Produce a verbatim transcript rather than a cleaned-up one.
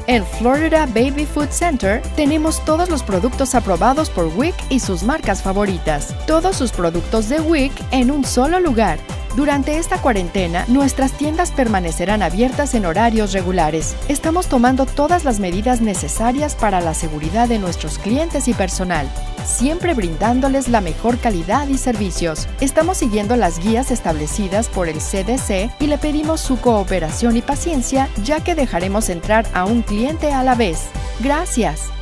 En Florida Baby Food Center tenemos todos los productos aprobados por W I C y sus marcas favoritas. Todos sus productos de W I C en un solo lugar. Durante esta cuarentena, nuestras tiendas permanecerán abiertas en horarios regulares. Estamos tomando todas las medidas necesarias para la seguridad de nuestros clientes y personal, siempre brindándoles la mejor calidad y servicios. Estamos siguiendo las guías establecidas por el C D C y le pedimos su cooperación y paciencia, ya que dejaremos entrar a un cliente a la vez. Gracias.